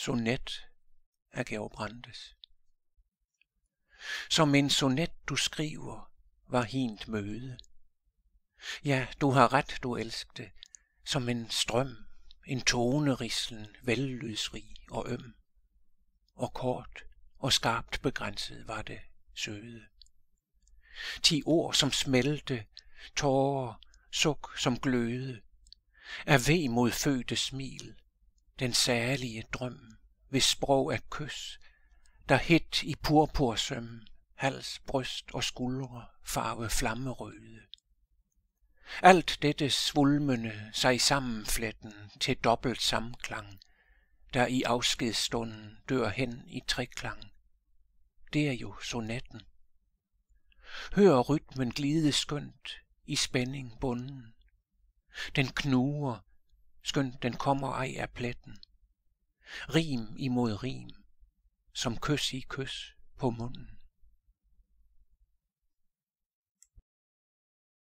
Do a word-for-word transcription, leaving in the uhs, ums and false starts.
Sonet af Georg Brandes. Som en sonet du skriver, var hint møde. Ja, du har ret, du elskede, som en strøm, en tonerislen, vellydsrig og øm. Og kort og skarpt begrænset var det søde. Ti ord som smelte, tårer, suk som gløde, af vemod fødte smil, den særlige drøm, ved sprog af kys, der hit i purpursøm, hals, bryst og skuldre farve flammerøde. Alt dette svulmende sig sammenfletten til dobbelt samklang, der i afskedsstunden dør hen i treklang. Det er jo sonetten. Hør rytmen glide skønt, i spænding bunden. Den knuger, skønt den kommer ej af pletten. Rim imod rim, som kys i kys på munden.